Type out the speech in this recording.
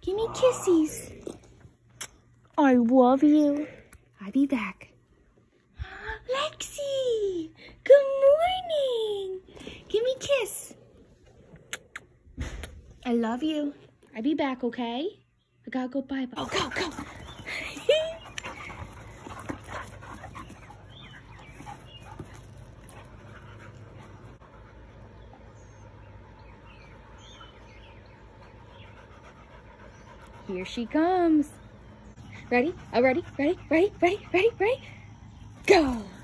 Give me kissies. I love you. I'll be back. Lexi, good morning. Give me a kiss. I love you. I'll be back, okay? I gotta go bye-bye. Oh, go. Here she comes. Ready? Ready? Go!